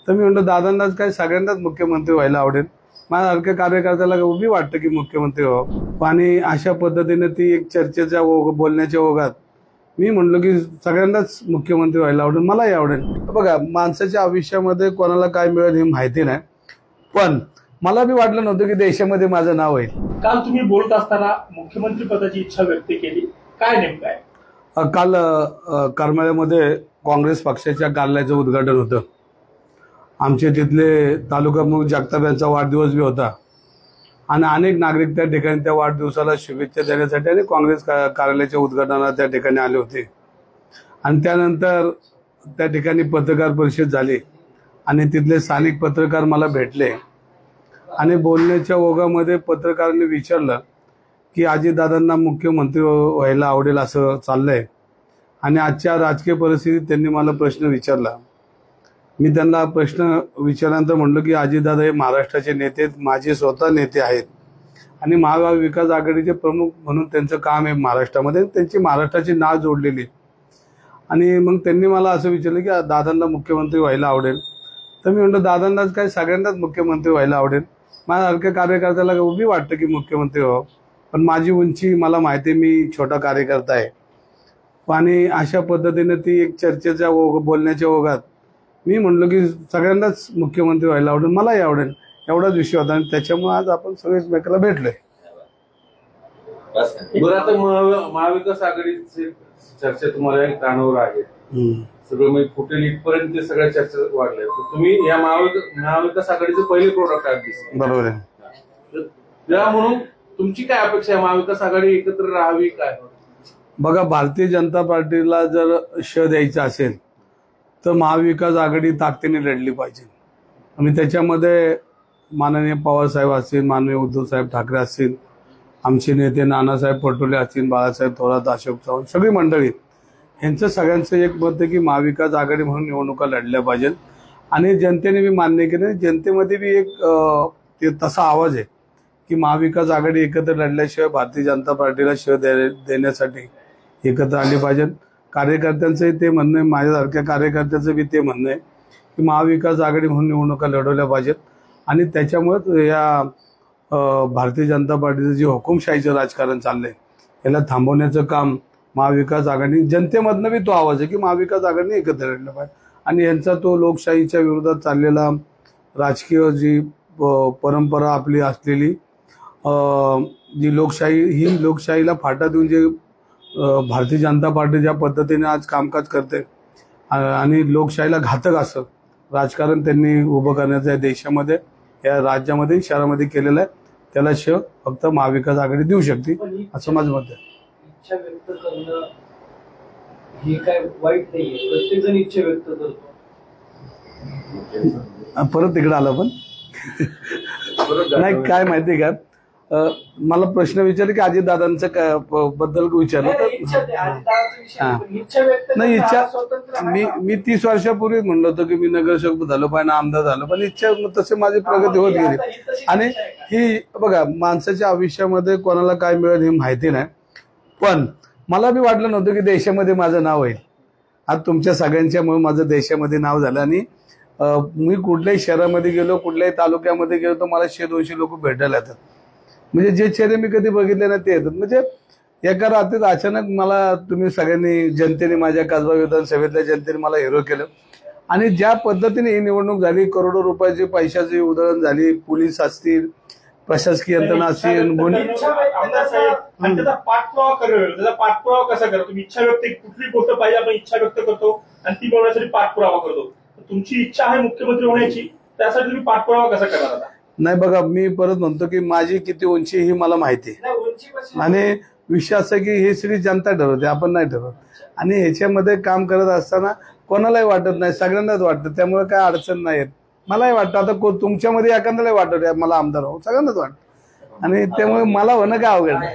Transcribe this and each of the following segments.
तर मी म्हणतो दादांनाच काय सगळ्यांनाच मुख्यमंत्री व्हायला आवडेल। माझ्यासारख्या कार्यकर्त्याला उभी वाटतं की मुख्यमंत्री व्हावं। आणि अशा पद्धतीने ती एक चर्चेच्या बोलण्याच्या ओघात मी म्हणलो की सगळ्यांनाच मुख्यमंत्री व्हायला आवडेल, मलाही आवडेल। बघा, माणसाच्या आयुष्यामध्ये कोणाला काय मिळेल हे माहिती नाही, पण मला बी वाटलं नव्हतं की देशामध्ये माझं नाव होईल। काल तुम्ही बोलत असताना मुख्यमंत्री पदाची इच्छा व्यक्त केली, काय नेमकं आहे? काल करमाळ्यामध्ये काँग्रेस पक्षाच्या कार्यालयाचं उद्घाटन होतं। आमचे तिथले तालुका प्रमुख जगताप यांचा वाढदिवस बी होता आणि अनेक नागरिक त्या ठिकाणी त्या वाढदिवसाला शुभेच्छा देण्यासाठी आणि काँग्रेस कार्यालयाच्या उद्घाटनाला त्या ठिकाणी आले होते। आणि त्यानंतर त्या ठिकाणी पत्रकार परिषद झाली आणि तिथले स्थानिक पत्रकार मला भेटले आणि बोलण्याच्या ओघामध्ये पत्रकारांनी विचारलं की अजितदादांना मुख्यमंत्री व्हायला आवडेल असं चाललंय। आणि आजच्या राजकीय परिस्थितीत त्यांनी मला प्रश्न विचारला। मी त्यांना प्रश्न विचारल्यानंतर म्हणलो की अजितदादा हे महाराष्ट्राचे नेते, माझे स्वतः नेते आहेत आणि महाविकास आघाडीचे प्रमुख म्हणून त्यांचं काम आहे महाराष्ट्रामध्ये, त्यांची महाराष्ट्राची नाळ जोडलेली। आणि मग त्यांनी मला असं विचारलं की दादांना मुख्यमंत्री व्हायला आवडेल। तर मी म्हणतो दादांनाच काय सगळ्यांनाच मुख्यमंत्री व्हायला आवडेल। माझ्यासारख्या कार्यकर्त्याला उभी वाटतं की मुख्यमंत्री व्हावं, पण माझी उंची मला माहिती, मी छोटा कार्यकर्ता आहे। आणि अशा पद्धतीने ती एक चर्चेच्या बोलण्याच्या ओघात मी म्हणलो की सगळ्यांनाच मुख्यमंत्री व्हायला आवडेल, मलाही आवडेल, एवढाच विषय होता। आणि त्याच्यामुळे आज आपण सगळे एकमेकाला भेटलोय। बरं, आता महाविकास आघाडीची चर्चा तुम्हाला कानावर आहे, सगळं म्हणजे फुटेल इथपर्यंत ते सगळ्या चर्चा वाढल्या। तुम्ही या महाविकास आघाडीचे पहिले प्रोडक्ट आहात, बरोबर आहे। त्या म्हणून तुमची काय अपेक्षा आहे, महाविकास आघाडी एकत्र राहावी काय? बघा, भारतीय जनता पार्टीला जर श द्यायचा असेल तर महाविकास आघाडी ताकदीने लढली पाहिजे। आणि त्याच्यामध्ये माननीय पवार साहेब असतील, माननीय उद्धव साहेब ठाकरे असतील, आमचे नेते नानासाहेब पटोले असतील, बाळासाहेब थोरात, अशोक चव्हाण, सगळी मंडळी, यांचं सगळ्यांचं एक मत आहे की महाविकास आघाडी म्हणून निवडणुका लढल्या पाहिजेत। आणि जनतेने मी मान्य केले, जनतेमध्ये बी एक तसा आवाज आहे की महाविकास आघाडी एकत्र लढल्याशिवाय भारतीय जनता पार्टीला श देण्यासाठी एकत्र आली पाहिजे। कार्यकर्त्यांचंही ते म्हणणं आहे, माझ्यासारख्या कार्यकर्त्याचं बी ते म्हणणं आहे की महाविकास आघाडी म्हणून निवडणुका लढवल्या पाहिजेत। आणि त्याच्यामुळे या भारतीय जनता पार्टीचं जे हुकुमशाहीचं राजकारण चाललंय याला थांबवण्याचं काम महाविकास आघाडी, जनतेमधनं बी तो आवाज आहे की महाविकास आघाडीने एकत्र लढलं पाहिजे। आणि यांचा तो लोकशाहीच्या विरोधात चाललेला राजकीय जी परंपरा आपली असलेली जी लोकशाही, ही लोकशाहीला फाटा देऊन जे भारतीय जनता पार्टी ज्या पद्धतीने आज कामकाज करते आणि लोकशाहीला घातक असं राजकारण त्यांनी उभं करण्याचं या देशामध्ये, या राज्यामध्ये, शहरामध्ये केलेलं आहे, त्याला श फक्त महाविकास आघाडी देऊ शकते असं माझं मत आहे। इच्छा व्यक्त करणं हे काय वाईट नाहीये, प्रत्येक जण इच्छा व्यक्त करतो। परत तिकडे आलं पण नाही, काय माहितीये का, मला प्रश्न विचारले की अजितदादांचं बद्दल विचारलं तर नाही, इच्छा मी 30 वर्षापूर्वी म्हणलं होतं की मी नगरसेवक झालो पाहिजे, आमदार झालो, पण इच्छा तसे माझी प्रगती होत गेली। आणि ही बघा, माणसाच्या आयुष्यामध्ये कोणाला काय मिळेल हे माहिती नाही, पण मला बी वाटलं नव्हतं की देशामध्ये माझं नाव होईल। आज तुमच्या सगळ्यांच्यामुळे माझं देशामध्ये नाव झालं। आणि मी कुठल्याही शहरामध्ये गेलो, कुठल्याही तालुक्यामध्ये गेलो तर मला 100-200 लोक भेटायला येतात, म्हणजे जे चेहरे मी कधी बघितले ना ते येतात। म्हणजे एका रात्रीत अचानक मला तुम्ही सगळ्यांनी, जनतेने, माझ्या कसबा विधानसभेतल्या जनतेने मला हिरो केलं। आणि ज्या पद्धतीने ही निवडणूक झाली, करोडो रुपयाची पैशाची उधळण झाली, पोलीस असतील, प्रशासकीय यंत्रणा असतील, पाठपुरावा करेल, त्याचा पाठपुरावा कसा करा? तुम्ही इच्छा व्यक्त, कुठली गोष्ट पाहिजे आपण इच्छा व्यक्त करतो आणि ती मिळवण्यासाठी पाठपुरावा करतो। तुमची इच्छा आहे मुख्यमंत्री होण्याची, त्यासाठी तुम्ही पाठपुरावा कसा करणार आता? नाही, बघा, मी परत म्हणतो की माझी किती उंची ही मला माहिती आहे आणि विषय असा की ही सगळी जनता ठरवते, आपण नाही ठरवत। आणि ह्याच्यामध्ये काम करत असताना कोणालाही वाटत नाही, सगळ्यांनाच वाटतं, त्यामुळे काय अडचण नाही येत। मलाही वाटतं, आता तुमच्यामध्ये एखाद्याला वाटत मला आमदार हो, सगळ्यांनाच वाटतं, आणि त्यामुळे मला होणं काय अवघड नाही।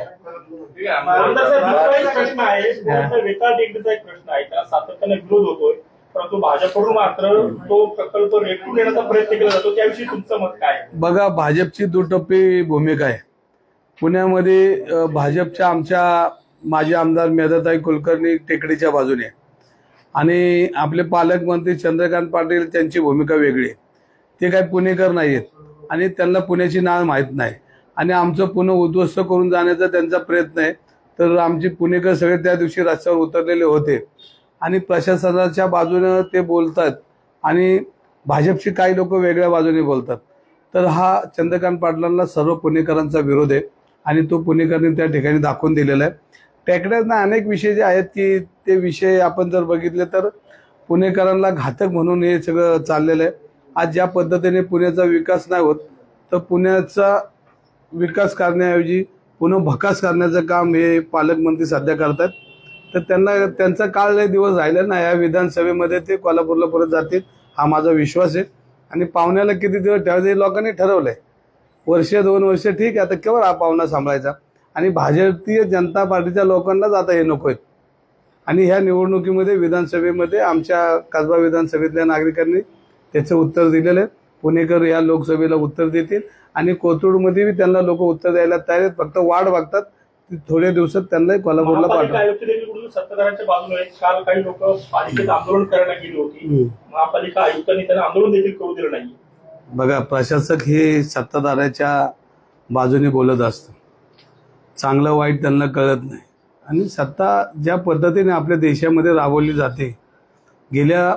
प्रश्न आहे, प्रश्न आहे, त्याला सातत्याने विरोध होतोय, परंतु भाजपकडून मात्र तो प्रकल्प रेटून येण्याचा प्रयत्न केला जातो, त्याविषयी तुमचं मत काय? बघा, भाजपची दुटप्पी भूमिका आहे। पुण्यामध्ये भाजपच्या आमच्या माजी आमदार मेधाताई कुलकर्णी टेकडीच्या बाजूने आणि आपले पालकमंत्री चंद्रकांत पाटील, त्यांची भूमिका वेगळी आहे। ते काही पुणेकर नाही आहेत आणि त्यांना पुण्याची नाळ माहीत नाही आणि आमचं पुणे उद्ध्वस्त करून जाण्याचा त्यांचा प्रयत्न आहे. तर आमचे पुणेकर सगळे त्या दिवशी रस्त्यावर उतरलेले होते आणि प्रशासनाच्या बाजूने ते बोलतात आणि भाजपची काही लोक वेगळ्या बाजूने बोलतात. तर हा चंद्रकांत पाटलांना सर्व पुणेकरांचा विरोध आहे आणि तो पुणेकरांनी त्या ठिकाणी दाखवून दिलेला आहे. टेकड्यांना अनेक विषय जे आहेत की ते विषय आपण जर बघितले तर पुणेकरांना घातक म्हणून हे सगळं चाललेलं आहे. आज ज्या पद्धतीने पुण्याचा विकास नाही होत तर पुण्याचा विकास करण्याऐवजी पुन्हा भकास करण्याचं काम हे पालकमंत्री सध्या करतात. तर त्यांना त्यांचा काळ लय दिवस राहिला ना, या विधानसभेमध्ये ते कोल्हापूरला परत जातील हा माझा विश्वास आहे. आणि पाहुण्याला किती दिवस ठेवायचे लोकांनी ठरवलंय, वर्ष 2 वर्ष ठीक आहे. आता केवळ हा पाहुणा सांभाळायचा आणि भारतीय जनता पार्टीच्या लोकांनाच आता हे नको आहेत. आणि ह्या निवडणुकीमध्ये विधानसभेमध्ये आमच्या कसबा विधानसभेतल्या नागरिकांनी त्याचं उत्तर दिलेलं आहे. पुणेकर या लोकसभेला उत्तर देतील आणि कोथरूडमध्ये त्यांना लोक उत्तर द्यायला तयार आहेत. फक्त वाट बघतात, थोड्या दिवसात त्यांना कोल्हापूरला पाठवतात. सत्ताधाऱ्यांच्या बाजूने काल काही लोक पालिकेत आंदोलन करायला गेली होती. महापालिका आयुक्तांनी त्यांना आंदोलन देखील करू दिलं नाही. बघा, प्रशासक हे सत्ताधाऱ्याच्या बाजूने बोलत असतं, चांगलं वाईट त्यांना कळत नाही. आणि सत्ता ज्या पद्धतीने आपल्या देशामध्ये राबवली जाते, गेल्या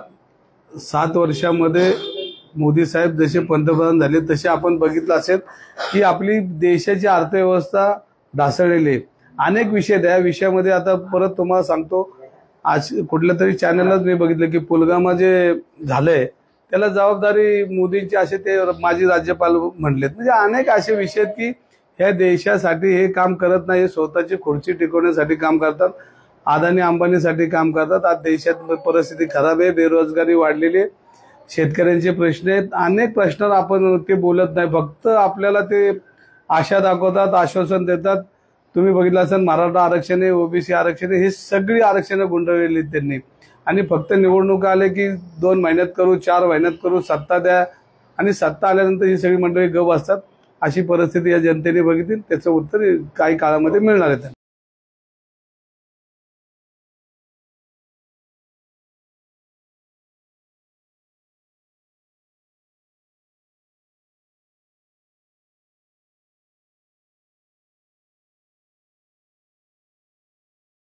7 वर्षामध्ये मोदी साहेब जसे पंतप्रधान झाले तसे आपण बघितलं असेल की आपली देशाची अर्थव्यवस्था ढासळलेली आहे. अनेक विषय त्या विषयामध्ये आता परत तुम्हाला सांगतो, आज कुठल्या तरी चॅनललाच मी बघितलं की पुलगामा जे झालंय त्याला जबाबदारी मोदींची असे ते माजी राज्यपाल म्हटलेत. म्हणजे अनेक असे विषय आहेत की ह्या देशासाठी हे काम करत नाही, स्वतःची खुर्ची टिकवण्यासाठी काम करतात, अदानी अंबानीसाठी काम करतात. आज देशात परिस्थिती खराब आहे, बेरोजगारी वाढलेली आहे, शेतकऱ्यांचे प्रश्न आहेत, अनेक प्रश्नावर आपण ते बोलत नाही. फक्त आपल्याला ते आशा दाखवतात, आश्वासन देतात. तुम्ही बघितलं असेल मराठा आरक्षण आहे, ओबीसी आरक्षण आहे, हे सगळी आरक्षणं गुंडळलेली त्यांनी. आणि फक्त निवडणुका आले की 2 महिन्यात करू, 4 महिन्यात करू, सत्ता द्या आणि सत्ता आल्यानंतर ही सगळी मंडळी गप असतात. अशी परिस्थिती या जनतेने बघितली. त्याचं उत्तर काही काळामध्ये मिळणार आहे.